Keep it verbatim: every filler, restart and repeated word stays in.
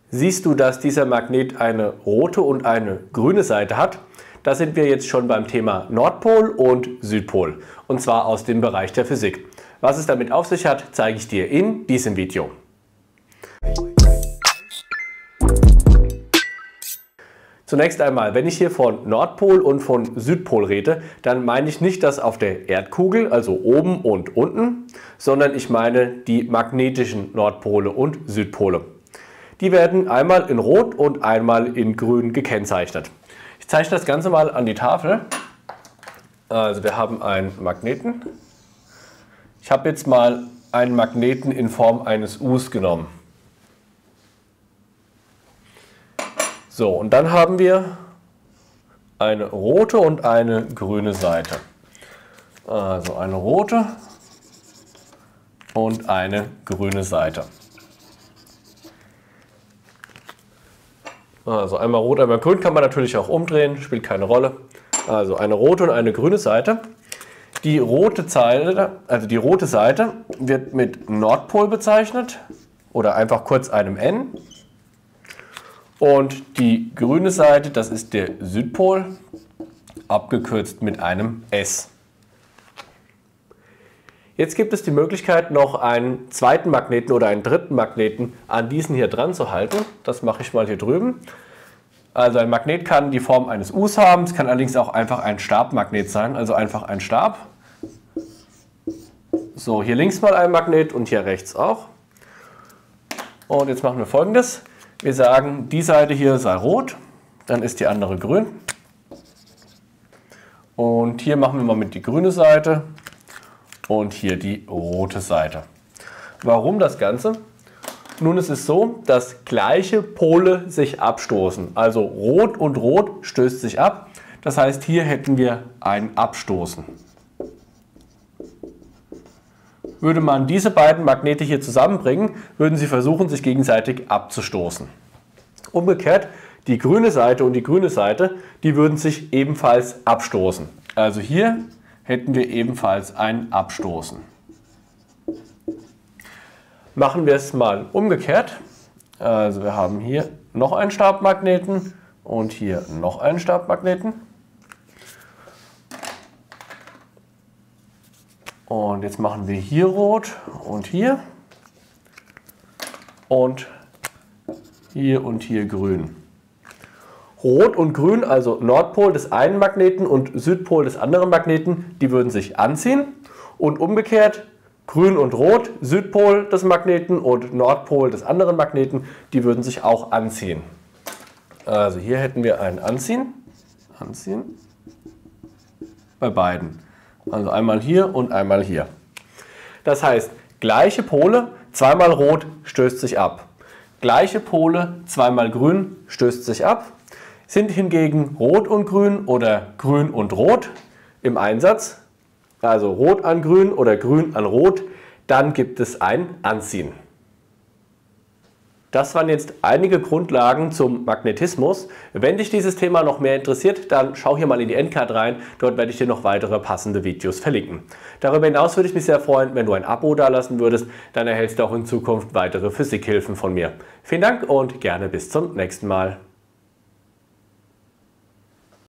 Siehst du, dass dieser Magnet eine rote und eine grüne Seite hat? Da sind wir jetzt schon beim Thema Nordpol und Südpol, und zwar aus dem Bereich der Physik. Was es damit auf sich hat, zeige ich dir in diesem Video. Zunächst einmal, wenn ich hier von Nordpol und von Südpol rede, dann meine ich nicht das auf der Erdkugel, also oben und unten, sondern ich meine die magnetischen Nordpole und Südpole. Die werden einmal in Rot und einmal in Grün gekennzeichnet. Ich zeichne das Ganze mal an die Tafel. Also wir haben einen Magneten. Ich habe jetzt mal einen Magneten in Form eines Us genommen. So, und dann haben wir eine rote und eine grüne Seite. Also eine rote und eine grüne Seite. Also einmal rot, einmal grün, kann man natürlich auch umdrehen, spielt keine Rolle. Also eine rote und eine grüne Seite. Die rote Seite, also die rote Seite wird mit Nordpol bezeichnet oder einfach kurz einem N. Und die grüne Seite, das ist der Südpol, abgekürzt mit einem S. Jetzt gibt es die Möglichkeit, noch einen zweiten Magneten oder einen dritten Magneten an diesen hier dran zu halten. Das mache ich mal hier drüben. Also ein Magnet kann die Form eines Us haben, es kann allerdings auch einfach ein Stabmagnet sein, also einfach ein Stab. So, hier links mal ein Magnet und hier rechts auch. Und jetzt machen wir Folgendes. Wir sagen, die Seite hier sei rot, dann ist die andere grün. Und hier machen wir mal mit die grüne Seite. Und hier die rote Seite. Warum das Ganze? Nun, es ist so, dass gleiche Pole sich abstoßen. Also Rot und Rot stößt sich ab. Das heißt, hier hätten wir ein Abstoßen. Würde man diese beiden Magnete hier zusammenbringen, würden sie versuchen, sich gegenseitig abzustoßen. Umgekehrt, die grüne Seite und die grüne Seite, die würden sich ebenfalls abstoßen. Also hier hätten wir ebenfalls ein Abstoßen. Machen wir es mal umgekehrt. Also wir haben hier noch einen Stabmagneten und hier noch einen Stabmagneten. Und jetzt machen wir hier rot und hier und hier und hier grün. Rot und Grün, also Nordpol des einen Magneten und Südpol des anderen Magneten, die würden sich anziehen. Und umgekehrt, Grün und Rot, Südpol des Magneten und Nordpol des anderen Magneten, die würden sich auch anziehen. Also hier hätten wir ein Anziehen, Anziehen bei beiden. Also einmal hier und einmal hier. Das heißt, gleiche Pole, zweimal Rot stößt sich ab. Gleiche Pole, zweimal Grün stößt sich ab. Sind hingegen Rot und Grün oder Grün und Rot im Einsatz, also Rot an Grün oder Grün an Rot, dann gibt es ein Anziehen. Das waren jetzt einige Grundlagen zum Magnetismus. Wenn dich dieses Thema noch mehr interessiert, dann schau hier mal in die Endcard rein. Dort werde ich dir noch weitere passende Videos verlinken. Darüber hinaus würde ich mich sehr freuen, wenn du ein Abo dalassen würdest. Dann erhältst du auch in Zukunft weitere Physikhilfen von mir. Vielen Dank und gerne bis zum nächsten Mal.